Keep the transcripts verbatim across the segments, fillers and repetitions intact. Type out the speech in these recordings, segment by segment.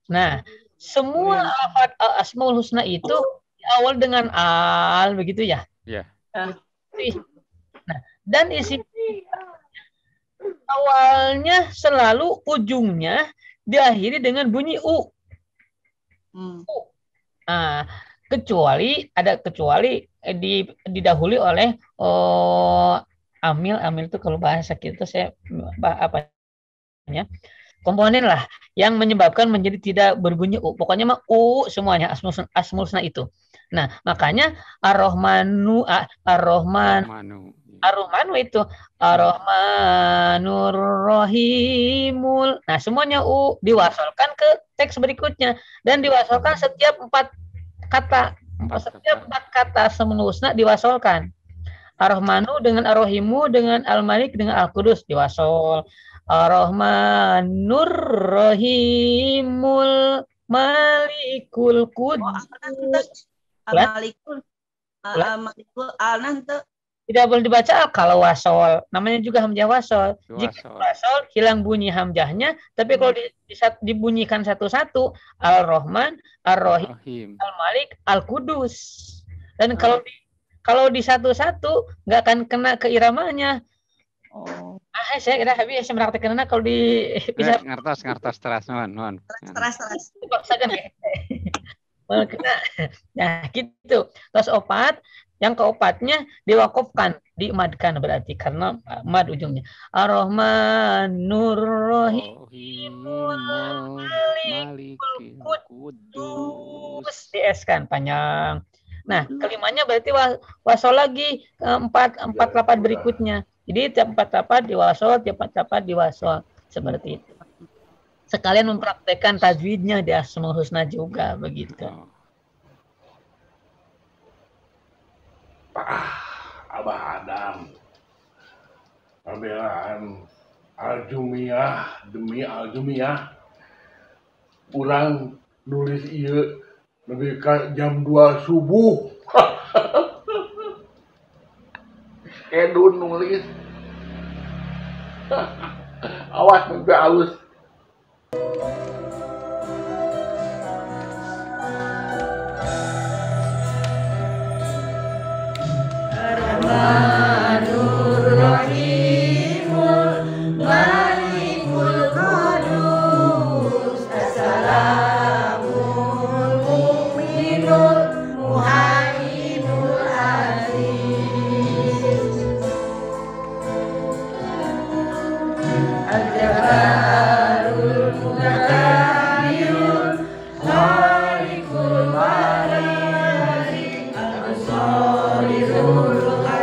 Nah, semua lafaz Asmaul Husna itu awal dengan al begitu ya. Ya. Nah, dan isi awalnya selalu ujungnya diakhiri dengan bunyi u. Hmm. U. Nah, kecuali ada kecuali eh, di didahului oleh oh, amil amil itu kalau bahasa kita saya apa ya komponen lah yang menyebabkan menjadi tidak berbunyi u. Pokoknya mah u semuanya asmul asmul husna itu. Nah, makanya ar-rahmanu ar-rahman ar-rahmanu itu ar-rahmanur rahimul. Nah, semuanya u diwasalkan ke teks berikutnya dan diwasalkan setiap empat kata. Setiap empat kata asmul husna diwasalkan. Ar-Rahmanu dengan Ar-Rahimu dengan Al-Malik dengan Al-Qudus diwasol. Ar-Rahmanur Rahimul Malikul Qudus. Al-Malikul Al-Malikul Al-Nante. Tidak boleh dibaca kalau wasol. Namanya juga hamzah wasol. Jika wasol hilang bunyi hamzahnya, tapi kalau di, di, dibunyikan satu-satu Al-Rahman, Ar-Rahim, Al-Malik, Al-Qudus. Dan kalau di kalau di satu-satu nggak akan kena ke iramanya. Oh. Ah, saya kira habis saya meraktekan kalau di bisa ngertos ngertos teras non non. Teras teras. Paksakan ya. Nah, gitu. Terus opat, yang keopatnya diwakafkan, dimadkan berarti karena mad ujungnya. Ar-Rahmanur Rahimul Malikul Qudus. D S kan panjang. Nah, kelimanya berarti wasol lagi empat empat lapat berikutnya. Jadi tiap empat lapat diwasol, tiap empat lapat diwasol seperti itu. Sekalian mempraktekkan tajwidnya di Asmaul Husna juga begitu. Ah, Abah Adam. Pembelaan Al-Jumiyah demi Al-Jumiyah. Urang nulis ieu lebih ke jam dua subuh. Kedun nulis. Awas mimpi halus. Ar-Rahmanur Rahimul Malikul Qudus As-Salamul Mu'minul Muhaiminul Aziz Al-Jabbarul Mutakabirul Khaliqul Malik Al-Musarirul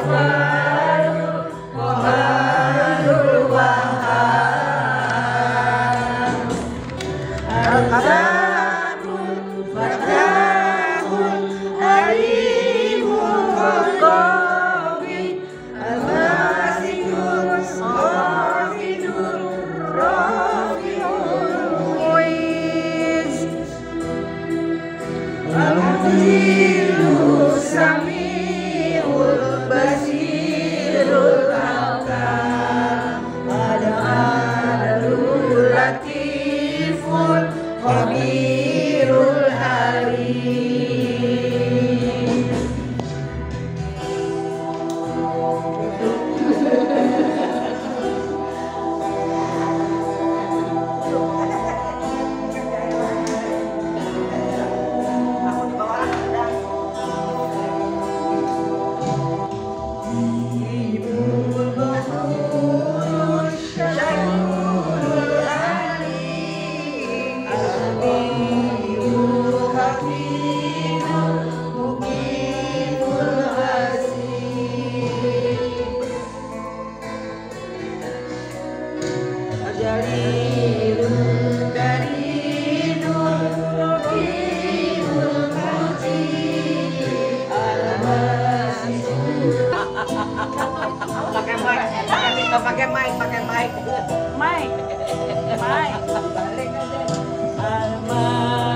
pakai mic, pakai mic. Mic. Mic. Balik aja. Alma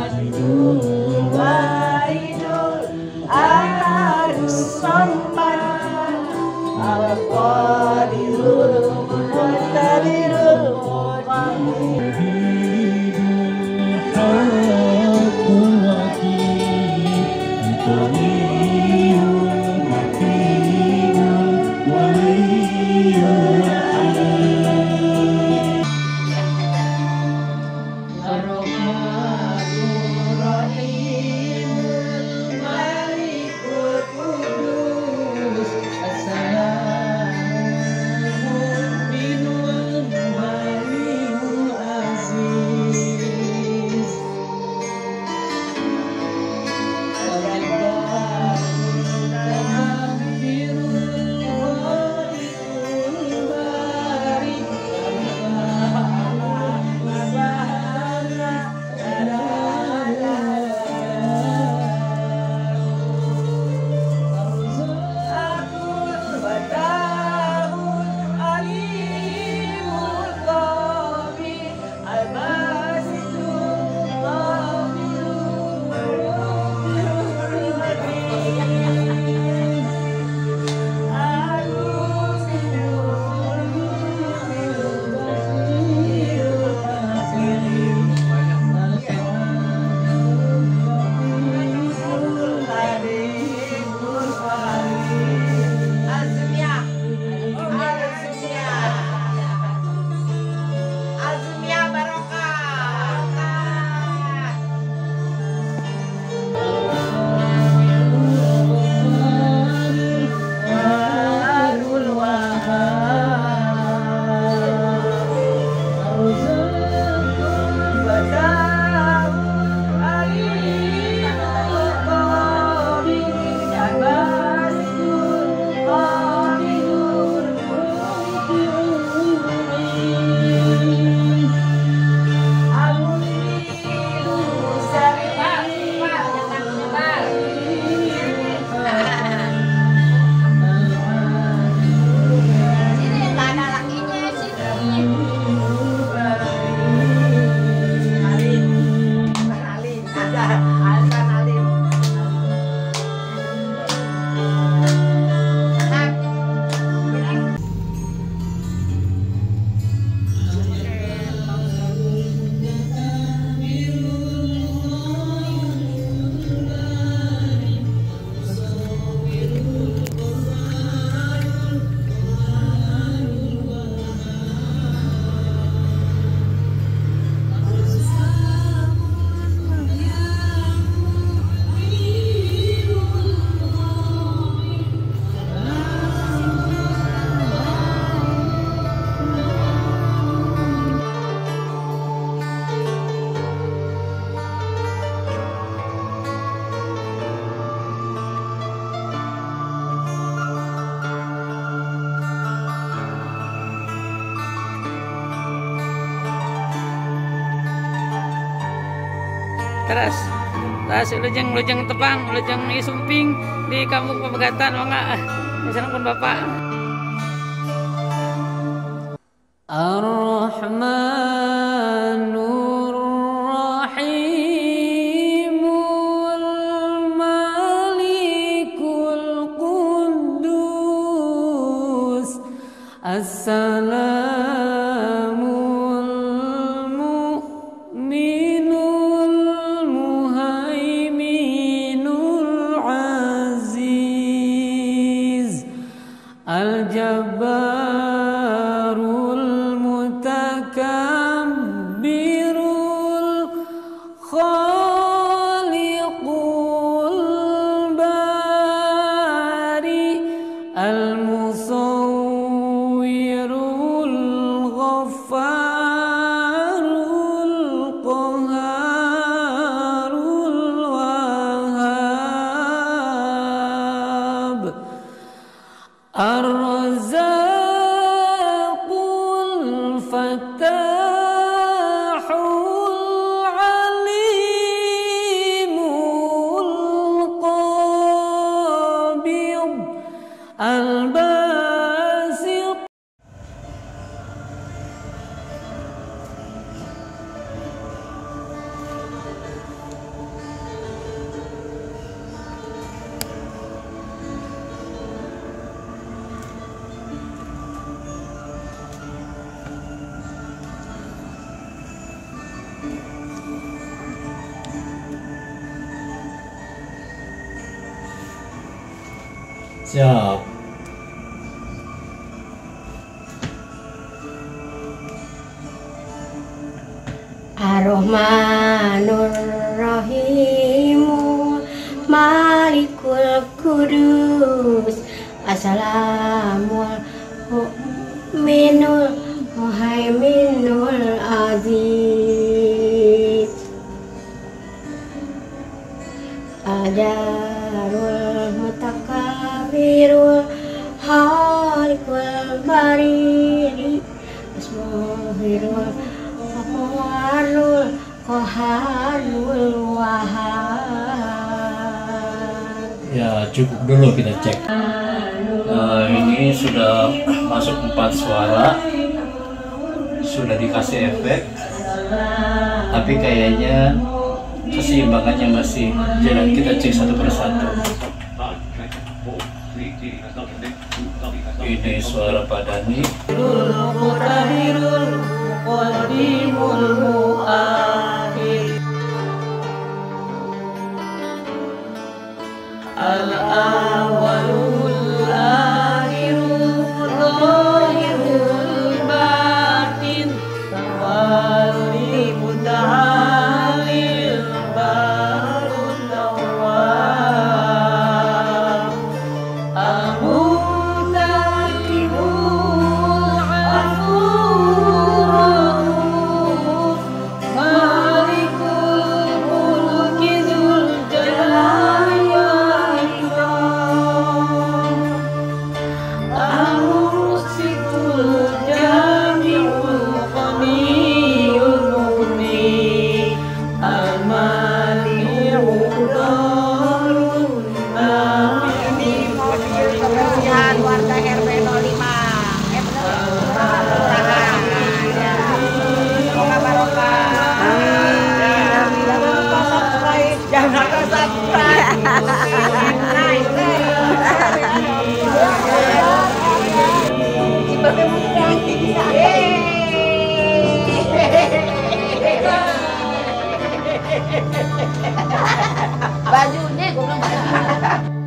Teras tas lujeng lujeng tepang lujeng isumping di kampung Pemegatan mangga disanapun Bapak. Ar-Rahmanur Rahimul Malikul Quddus Assalamul Mu'minul Muhaiminul Aziz Al-Jabbarul Mutakabbirul Khaliqul Bari Al-Musawwirul Ghaffarul Qahharul Wahhab Ar-Razzaqul Fattahul Alimul Qabid Al-Basit. Siap. Ar-Rahman Rahmanur Rahimu Malikul Kudus Assalamul Mu'minul Muhaiminul Aziz Ajarul Mutakabirul Halikul Bariri Asmuhirul Qaharul Qaharul Wahab. Ya, cukup dulu kita cek. Nah, ini sudah masuk empat suara, sudah dikasih efek, tapi kayaknya keseimbangannya masih jalan. Kita cek satu persatu. Ini suara Pak Dani. Al-awwalul akhirul zahirul batin tawali mutahalil barun tawam al-mutakibul afurul malikul mulki dzul jalali warga R W nol lima eh bener kelurahan ya semoga barokah jangan lupa subscribe jangan lupa subscribe nice sebagai mudah bajunya gue bilang